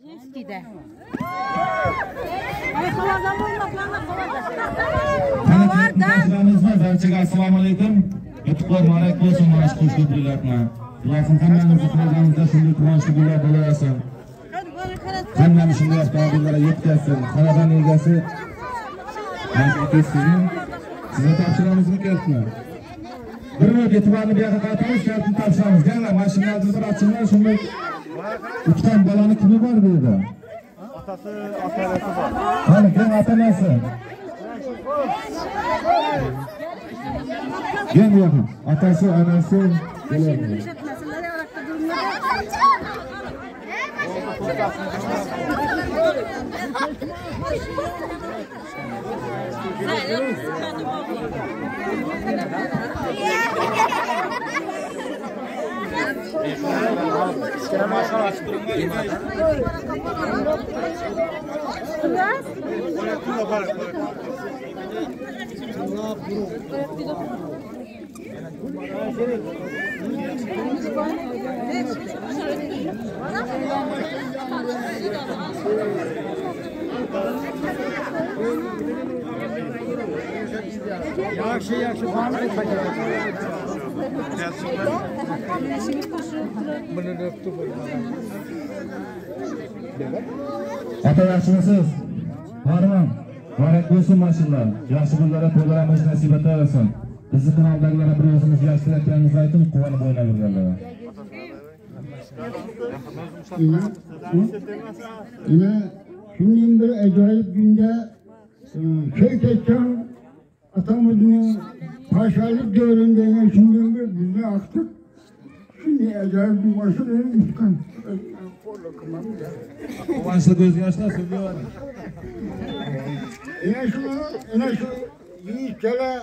Jevskiyda. Barchaga assalomu alaykum. Yutuqlar muborak bo'lsin, mana shu xushlik bilan. Ilohim hammamizni qilganimizda shunday quvonchli kunlar bo'laversin. Hammamiz shunday avtomobillarga yetkazsin. Xonadon egasi sizga topshiramizmi kelibmi? Bir minut e'tiborni bu yoqqa qaytamiz, kaltni topshiramiz. Qani mashinani bir ochinglar, shunday uchtan bolani kimi bor bu yerda? Otasi, ota-onasi bor. Qani kim ota-onasi? Gel yakın. Atası, anası gelir. Yaxshi Ata yaxshimisiz? Farmon, muborak bo'lsin mashinalar. Yaxshi kunlarga to'ldiramiz, nasib etaversin. Bizni kanaldagilarga bir o'zimiz yaxshi tilaklarimizni aytib, quvonib o'ynaverganlar. Yine şimdi bir acayip günde Köytek'ten atamızın paşalık dövründe şimdi bir bizi aktık. Şimdi acayip bir maşinayı yıkan. Quvonchli ko'z yoshlar so'zlayapti. Yine şu yiğitlere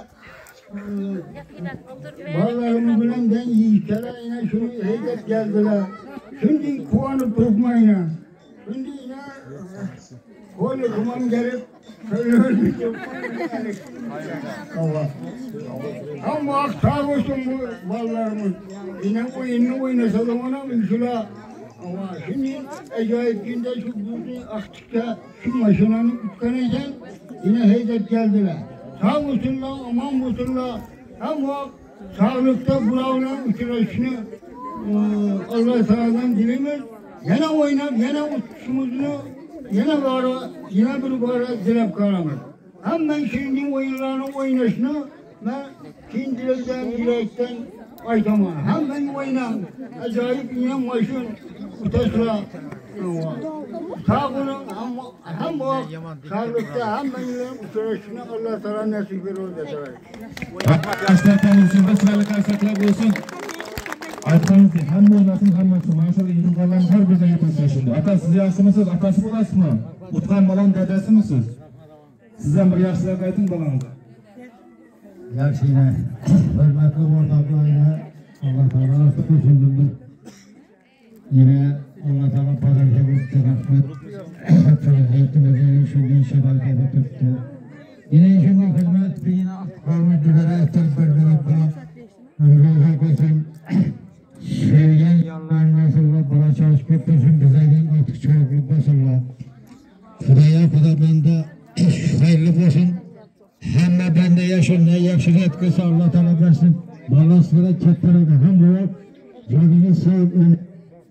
ballarımı bilen ben yiğitlere yine şunu heydet geldiler. Şimdi kuvanıp durmayın. Şimdi yine böyle kumam gelip söylüyorum. Allah. Ama sağ olsun bu ballarımız. Yine oyunu oynasa da ona mümkünler. Ama şimdi acayip günde şu buzun aktıkça şu maşinanın utkanıyken yine heydet geldiler. Sağ olsunlar, aman olsunlar. Ama sağlıkta buravla uçurasını Allah sağdan dilimiz. Yine oynayıp, yine uçuşumuzunu yine bir bara dilep kalamız. Hem ben şimdi oyunlarını oynasını ben dilekten aytamam. Hem ben oynam. Acayip yine maşın utasla. Sağ olun hem o sağlıkta hem ben yine uçurasını Allah sana nasip veriyor. Arkadaşlar tanışın, basralı karşılıklar olsun. Aytsanız ki hamma oynasın, hammasi maşallah yig'ilganlar har birine yetilsin şimdi. Ata siz yaxshimisiz? Atasi bo'lasizmi? O'tgan bolam dadasimisiz? Sizdan bir yaxshilik ayting bolangiz. Yaxshi yine hurmatli o'rtoqlarga Allah Taala tushundim. Yine Allah Taala pazarga o'tdi rahmat. Hayatımızın şundan şebakede tuttu. Yine şundan hizmet yine aktarını düzere ettirdiler. Ömrünüze koysun. Sevgen yanlarına nasıllar, bana çalışıp dursun, bize artık çoğunluk basırlar. Kudaya bende hayırlı olsun. Hem de bende yaşın ne yakışını etkisi Allah Teala versin. Balaslara kettiredi. Hem bu yolunu sevip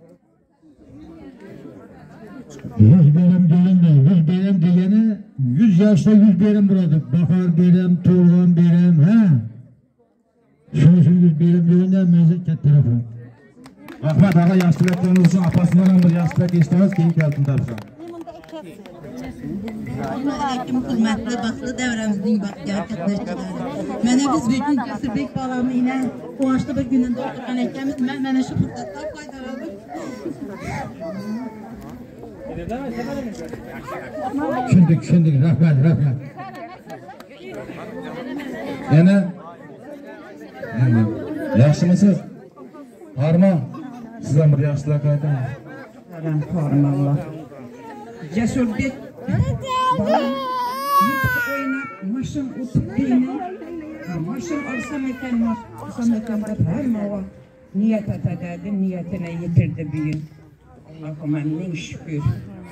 100 birim gelin de 100 birim diyene 100 yaşta 100 birim buladık. Bakar birim, Turgan birim, ha? Şunu 100 birim diyenden mezek kettiredi. Rahmat ağa yaxshiliklarimiz uchun apasidan bir yaxshilik eshitamiz, keyin kaltini topshiramiz. Aleyküm hürmetli baklı devremizin gerçekleştirildi. Mene biz bugün Cesirbek balamı yine kuvaşlı bir gününde oturgan ekemiz. Mene şu fırsattan faydalandık. Şundik, rahmet. Yana yaxshimisiz? Farmon, sizdan bir yaxshilik ayting. Farmonlar. Cesirbek oynab, maşın o'tib deyni. Maşın olsam ekan deb hamma niyat etadi, niyatini yetirdi bugün. Alloh'a ming shukr.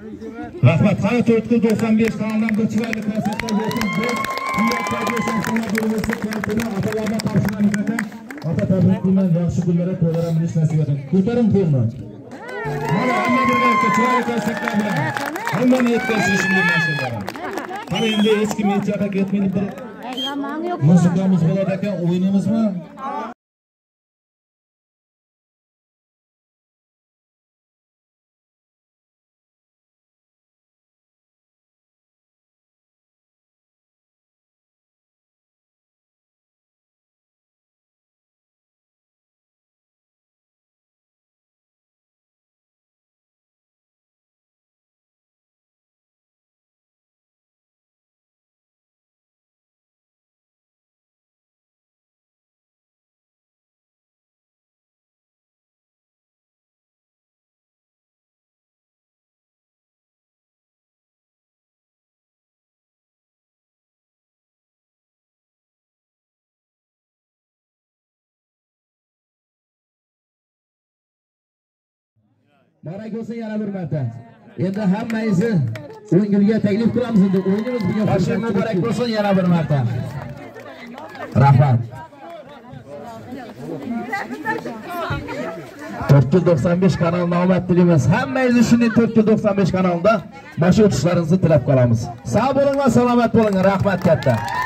Rahmat. Qara 495 kanaldan bir chiroyli konsertlar bo'lsin. Biz Kuyatlarga shonslar bo'lib keldi. Atalarga topshirgan ekan. Ata tabriklar, yaxshi kunlarga to'g'ri bilish nasib eting. Ko'taring qo'lni. Mana hamma birga chiroyli konsertlar bilan hammani yetkazishni mashinalar. Qani endi hech kim yetishga ketmaydi bir musiqamiz bo'ladi ekan, o'ynaymizmi? Barak olsun yana bir marta. Endi hammangizni o'yinga taklif qilamiz endi o'yinimiz bugun qo'shimcha barak olsun yana bir marta. Rahmat. 495 kanalına omad tilaymiz. Hammangizni shunday 495 kanalida mashhur o'tishlaringizni tilab qolamiz. Sog' bo'ling va salomat bo'ling. Rahmat katta.